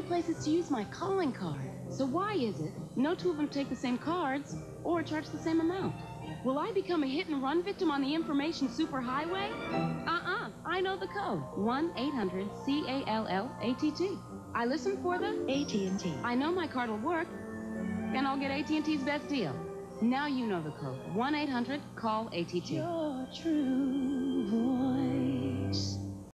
places to use my calling card. So why is it no two of them take the same cards or charge the same amount? Will I become a hit-and-run victim on the Information Superhighway? I know the code. 1-800-CALL-ATT. I listen for the AT&T. I know my card will work, and I'll get AT&T's best deal. Now you know the code. 1-800-CALL-ATT. Your true voice.